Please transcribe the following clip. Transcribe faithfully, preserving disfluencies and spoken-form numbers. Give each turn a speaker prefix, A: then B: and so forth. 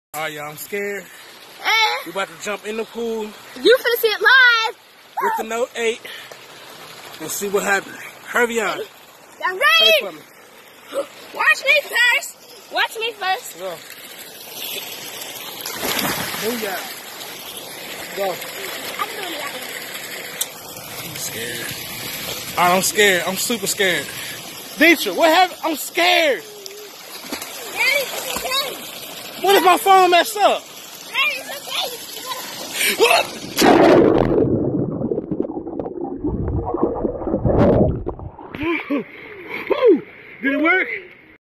A: Alright, y'all, I'm scared.
B: Uh,
A: We about to jump in the pool.
B: You finna see it live.
A: With the Note eight. And see what happens. Hurry on.
B: I'm
A: Pray
B: ready.
A: for me.
B: Watch me first. Watch me first.
A: Go. Booyah. Go. I'm scared. Alright, I'm scared. I'm super scared. Deetra, what happened? I'm scared.
B: Daddy, it's okay.
A: What if my phone messed up?
B: Daddy, it's okay.
A: What? Did it work?